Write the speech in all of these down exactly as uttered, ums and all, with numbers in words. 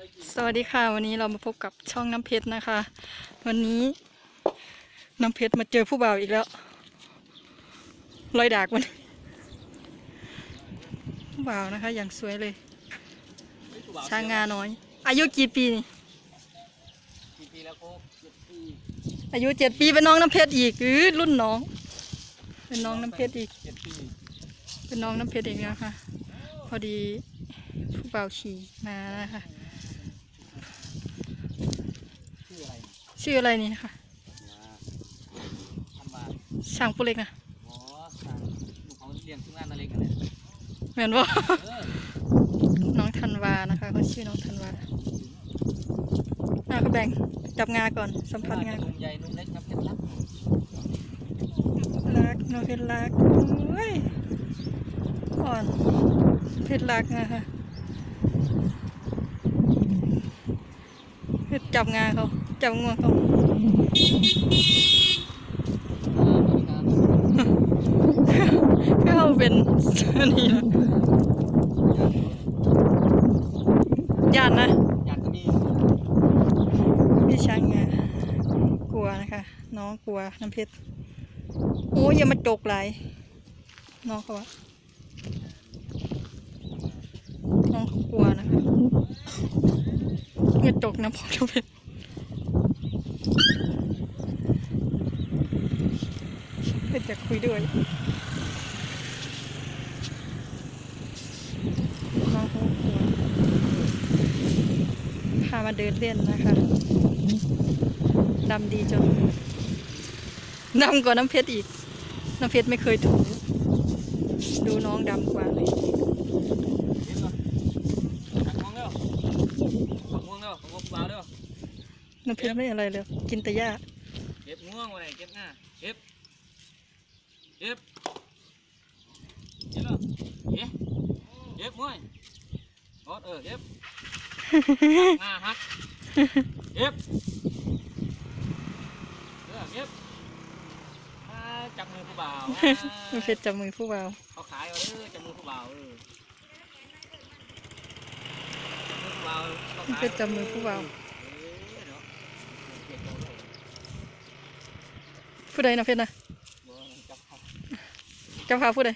สวัสดีค่ะวันนี้เรามาพบกับช่องน้ำเพชรนะคะวันนี้น้ำเพชรมาเจอผู้บ่าวอีกแล้วรอยดากมันผู้บ่าวนะคะอย่างสวยเลยช้างงาน้อยอายุกี่ปีนี่กี่ปีแล้วโค้กเจ็ดปีอายุเจ็ดปีเป็นน้องน้ำเพชรอีกหรือรุ่นน้องเป็นน้องน้ำเพชรอีกเจ็ดปีเป็นน้องน้ำเพชรอีกนะคะพอดีผู้บ่าวขี่มานะคะชื่ออะไรนี่นะคะช่างผู้เล็กนะอ๋อช่างลูกเขาเลี้ยงทุกงานอะไรกันเนี่ยเหมือนว่าน้องธันวานะคะเขาชื่อน้องธันวาอ่ะก็แบ่งจับงาก่อนสัมผัสงานุ่มใหญ่นุ่มเล็กครับเพชรรักรักน้องเพชรรักโอ้ยอ่อนเพชรรักนะคะจับงาเขาจับงวงเขาเพื่อเขาเป็นนี่นะญาตินะญาติก็มีพี่ช้างงากลัวนะคะน้องกลัวน้ำเพชรโอ้ยอย่ามาจกไหลน้องเขาวะน้องเขากลัวนะคะอย่าจกนะพ่อน้ำเพชรเพชรจะคุยด้วยน้องเขากลัวพามาเดินเล่นนะคะดำดีจนดำกว่าน้ำเพชรอีกน้ำเพชรไม่เคยถูดูน้องดำกว่าเลยน้ำเพชรไม่อะไรเลยกินแต่หญ้าเก็บง่วงอะไรเก็บง่าเก็บเก็บเก็บเหรอเก็บเก็บง่วยรถเออเก็บง่าฮักเก็บเออเก็บจับมือผู้บ่าวน้ำเพชรจับมือผู้บ่าวเขาขายเอาเออจับมือผู้บ่าวเออจับมือผู้บ่าวน้ำเพชรจับมือผู้บ่าวผู้ใดน้ำเพชรนะจับขาผู้ใด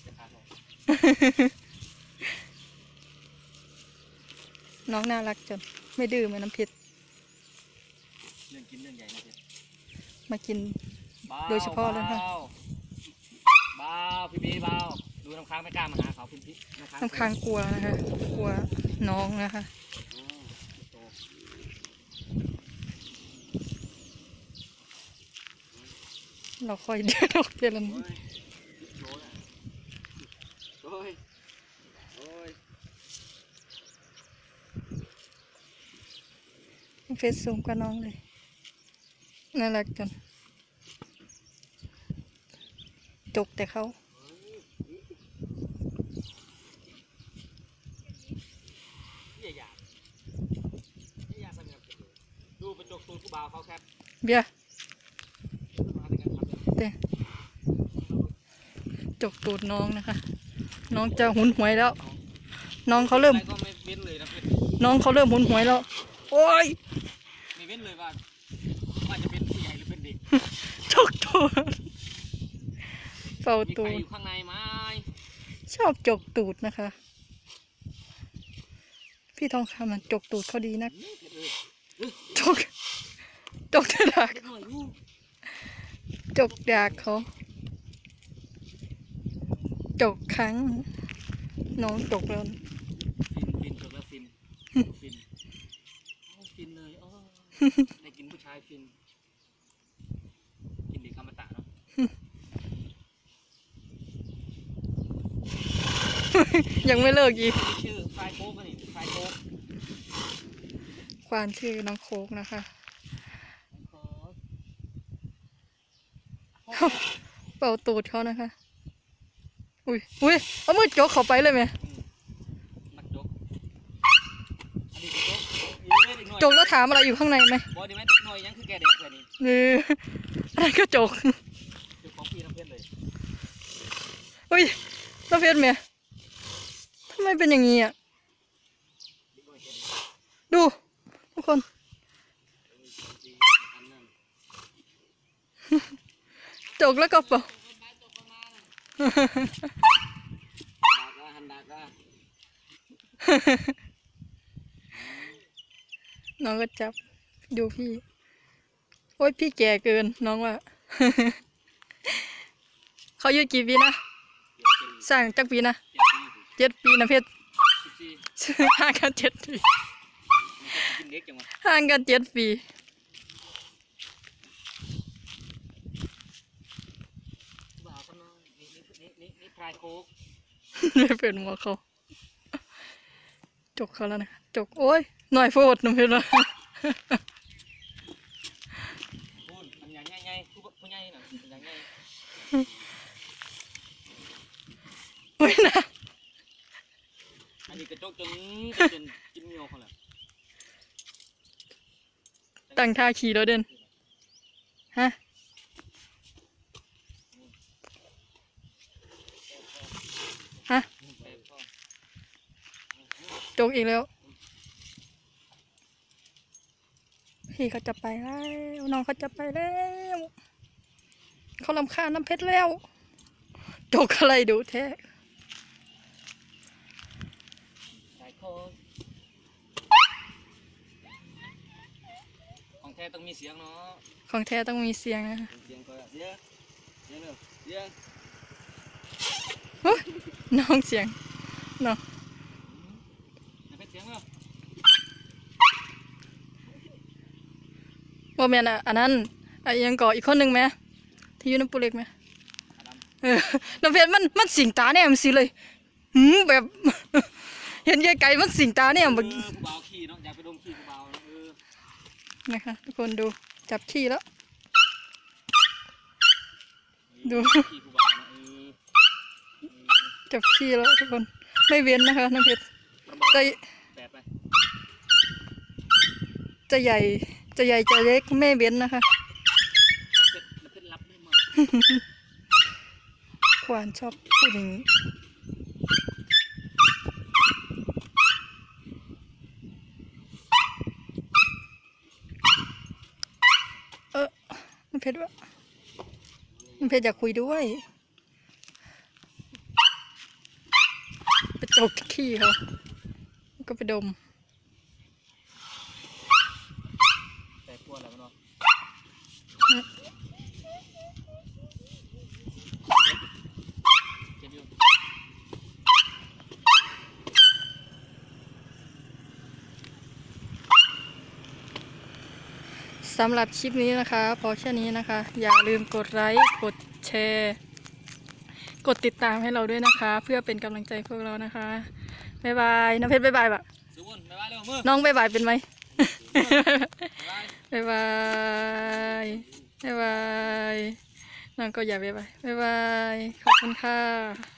น้องน่ารักจนไม่ดื้อเหมือนน้ำเพชรเรื่องกินเรื่องใหญ่นะเพชรมากินโดยเฉพาะเลยค่ะเบาพี่บีเบาดูน้ำค้างไม่กล้ามาหาเขาพี่พี่น้ำค้างกลัวนะคะกลัวน้องนะคะเราคอยเดินออกเดือนละนิดเฟซซูมกับน้องเลยน่ารักจังจกแต่เขาดูไปจกตูนผู้บ่าวเขาแคบเบียร์เต้จกตูดน้องนะคะน้องจะหุนหวยแล้วน้องเขาเริ่มน้องเขาเริ่มหุนหวยแล้วโอ้ยไม่เว้นเลยว่าว่าจะเป็นผู้ใหญ่หรือเป็นเด็กจกตูดเป่าตูดอยู่ข้างในไหมชอบจกตูดนะคะพี่ทองคำมันจกตูดเขาดีนักจกจกดากจกดากเขาจกครั้งน้องจกแล้วฟินจกแล้วฟินฟินฟินเลยอ๋อได้กินผู้ชายฟินกินเด็กอมตะเนาะยังไม่เลิกอีกชื่อไฟโค้กนี่ไฟโค้กควานชื่อน้องโค้กนะคะเป่าตูดเขานะคะอุ้ยอุ้ยเอามือจกเข้าไปเลยไหมจกแล้วถามอะไรอยู่ข้างในไหมบอดีไหมหน่อยยังคือแกเด็กเลยนี่เอออะไรก็จกจกของพี่น้ำเพชรเลยอุ้ยน้ำเพชรเมียทำไมเป็นอย่างนี้อ่ะดูดูทุกคนจกแล้วก็เปล่า น้องก็จับดูพี่โอ้ยพี่แก่เกินน้องว่า เขาอายุกี่ปีนะสร้างจักปีนะเจ็ดปีนะเพชร ห่างกันเจ็ดปีห่างกันเจ็ดปี ไม่เป็นหัวเขาจกเขาแล้วนะจกโอ้ยหน่อยโฟดน้ำเพชรนะ ไม่นะอันนี้กระจกจนจนจิ้มเงียวเขาแหละตั้งท่าขี่แล้วเด่นฮะฮะจกอีกแล้วพี่เขาจะไปแล้วน้องเขาจะไปแล้วเขาลำคาญน้ำเพชรแล้วจกอะไรดูแท้ของแท้ต้องมีเสียงเนาะของแท้ต้องมีเสียงนะคะเสียงก็เสียงเสียงเร็วเสียงโอ๊ยน้องเสียงน้องเป็นเสียงเร็วว่าแม่นอ่ะอันนั้นไอ้ยังก่ออีกคนหนึ่งไหมที่อยู่น้ำปูเล็กไหมเออน้ำเพชรมันมันสิงตาเนี่ยมันสิเลยหืมแบบ เห็นไกลๆมันสิงตาเนี่ยแบบผู้บ่าวขี่เนาะอยากไปดมขี่ผู้บ่าวเออนะคะทุกคนดูจับขี้แล้ว ดูขี่ผู้บ่าวเออจับขี้แล้วทุกคนไม่เว้นนะคะน้ำเพชรจะแปดไปจะใหญ่จะใหญ่จะเล็กไม่เว้นนะคะมันเป็นรับได้มากควานชอบพูดอย่างนี้เออน้ำเพชรวะน้ำเพชรอยากคุยด้วยไปจกขี้เขาก็ไปดมแต่กลัวอะไรมันเนาะเจ็บอยู่สำหรับคลิปนี้นะคะพอแค่นี้นะคะ อย่าลืมกดไลค์กดแชร์กดติดตามให้เราด้วยนะคะ เพื่อเป็นกำลังใจพวกเรานะคะบ๊ายบายน้ำเพชรบ๊ายบายบะสู้วุ่นบ๊ายบายเร็วมือน้องบ๊ายบายเป็นไหมบ๊ายบายบ๊ายบายบ๊ายบายน้องก็อย่าบ๊ายบายบ๊ายบายขอบคุณค่ะ